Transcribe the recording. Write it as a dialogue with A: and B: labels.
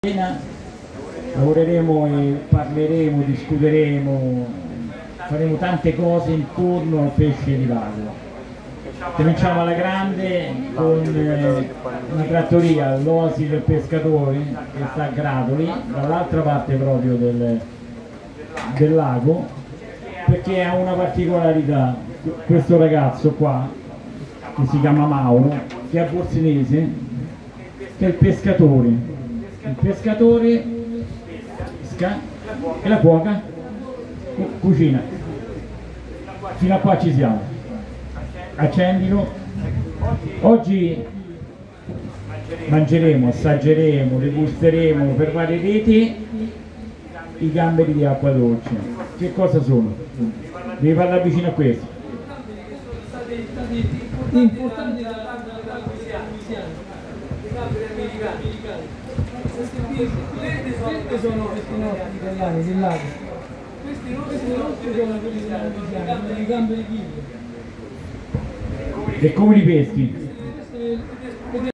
A: Lavoreremo e parleremo, discuteremo, faremo tante cose intorno al pesce di lago. Cominciamo alla grande con una trattoria, l'Oasi del Pescatore, che sta a Gradoli, dall'altra parte proprio del lago, perché ha una particolarità. Questo ragazzo qua, che si chiama Mauro, che è a Borzinese, che è il pescatore. Il pescatore pesca e la cuoca cucina. Fino a qua ci siamo. Accendilo. Oggi mangeremo, assaggeremo, degusteremo per varie reti i gamberi di acqua dolce. Che cosa sono? Devi parlare vicino a questo.
B: Importanti dalla Louisiana, i gamberi americani. Questi sono questi nostri italiani del lago. Questi nostri sono quelli della Louisiana, i gamberi chili.
A: E come li peschi?